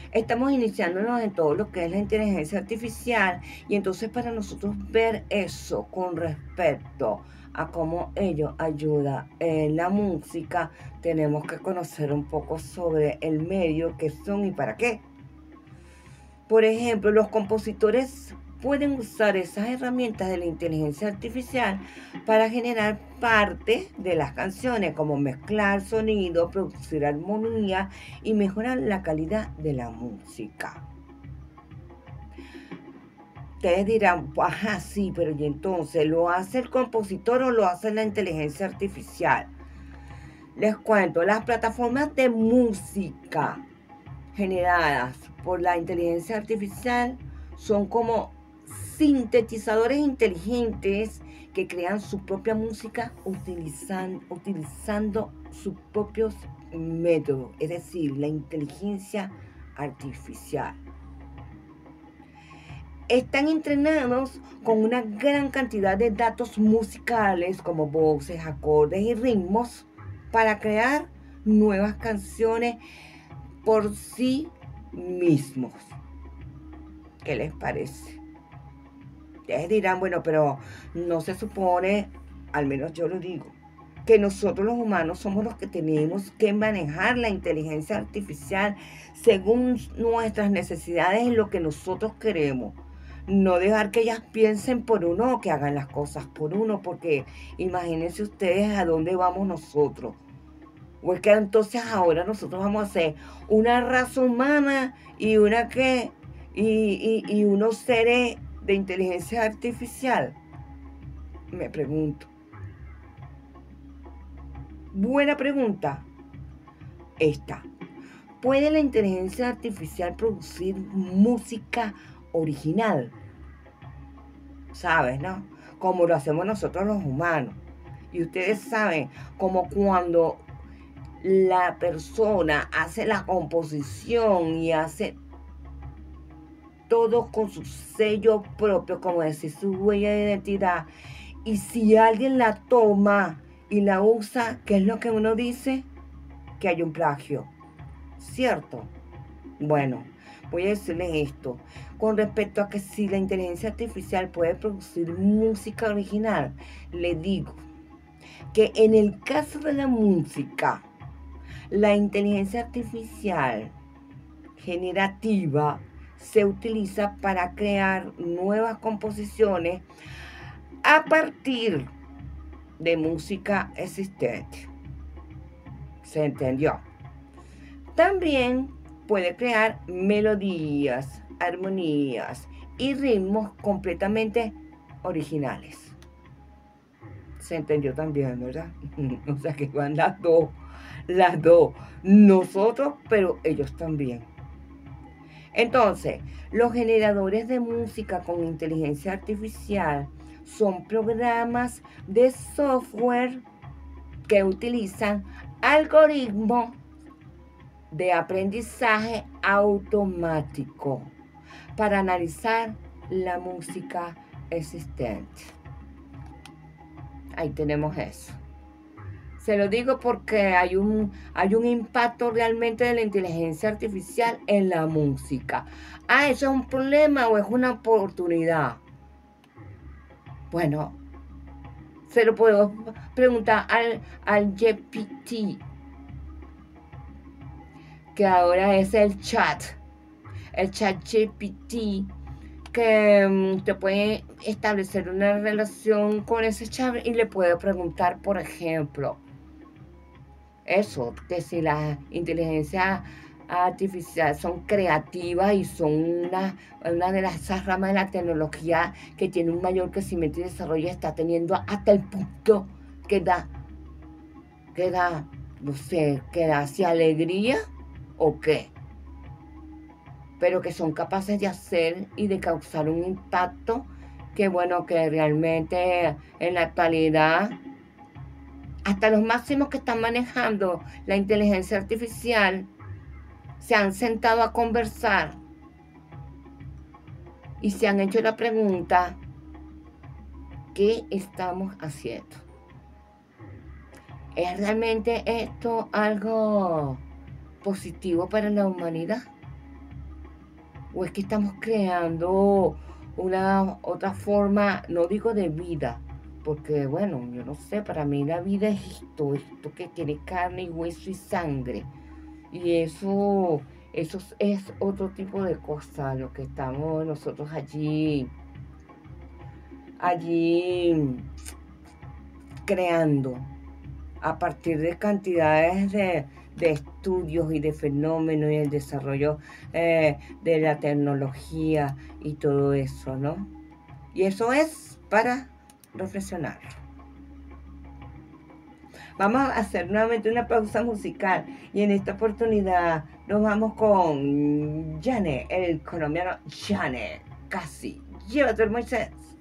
estamos iniciándonos en todo lo que es la inteligencia artificial y entonces para nosotros ver eso con respecto a cómo ello ayuda en la música, tenemos que conocer un poco sobre el medio, qué son y para qué. Por ejemplo, los compositores pueden usar esas herramientas de la inteligencia artificial para generar parte de las canciones, como mezclar sonido, producir armonía y mejorar la calidad de la música. Ustedes dirán, ajá, sí, pero ¿y entonces lo hace el compositor o lo hace la inteligencia artificial? Les cuento, las plataformas de música generadas por la inteligencia artificial son como sintetizadores inteligentes que crean su propia música utilizando sus propios métodos, es decir, la inteligencia artificial. Están entrenados con una gran cantidad de datos musicales como voces, acordes y ritmos para crear nuevas canciones por sí mismos. ¿Qué les parece? Ustedes dirán, bueno, pero no se supone, al menos yo lo digo, que nosotros los humanos somos los que tenemos que manejar la inteligencia artificial según nuestras necesidades y lo que nosotros queremos. No dejar que ellas piensen por uno o que hagan las cosas por uno, porque imagínense ustedes a dónde vamos nosotros. O es que entonces ahora nosotros vamos a ser una raza humana y una que y unos seres de inteligencia artificial. Me pregunto. Buena pregunta. Esta. ¿Puede la inteligencia artificial producir música original? ¿Sabes, no? Como lo hacemos nosotros los humanos. Y ustedes saben, como cuando la persona hace la composición y hace todo con su sello propio, como decir, su huella de identidad. Y si alguien la toma y la usa, ¿qué es lo que uno dice? Que hay un plagio, ¿cierto? Bueno, voy a decirles esto. Con respecto a que si la inteligencia artificial puede producir música original, le digo que en el caso de la música, la inteligencia artificial generativa se utiliza para crear nuevas composiciones a partir de música existente. ¿Se entendió? También puede crear melodías, armonías y ritmos completamente originales. Se entendió también, ¿verdad? O sea que van las dos. Nosotros, pero ellos también. Entonces, los generadores de música con inteligencia artificial son programas de software que utilizan algoritmos de aprendizaje automático para analizar la música existente. Ahí tenemos eso. Se lo digo porque hay un impacto realmente de la inteligencia artificial en la música. Ah, ¿eso es un problema o es una oportunidad? Bueno, se lo puedo preguntar al GPT, que ahora es el chat GPT, que usted puede establecer una relación con ese chat y le puede preguntar, por ejemplo, eso, que si las inteligencias artificiales son creativas y son una de esas ramas de la tecnología que tiene un mayor crecimiento y desarrollo, está teniendo hasta el punto que da, no sé, que da así alegría o qué, pero que son capaces de hacer y de causar un impacto que bueno, que realmente en la actualidad hasta los máximos que están manejando la inteligencia artificial se han sentado a conversar y se han hecho la pregunta, ¿qué estamos haciendo? ¿Es realmente esto algo positivo para la humanidad? ¿O es que estamos creando una otra forma, no digo de vida, porque bueno, yo no sé, para mí la vida es esto que tiene carne y hueso y sangre. Y eso es otro tipo de cosa, lo que estamos nosotros allí creando a partir de cantidades de estudios y de fenómenos y el desarrollo de la tecnología y todo eso, ¿no? Y eso es para reflexionar. Vamos a hacer nuevamente una pausa musical y en esta oportunidad nos vamos con Janet, el colombiano Janet, casi. Llévate el Moisés.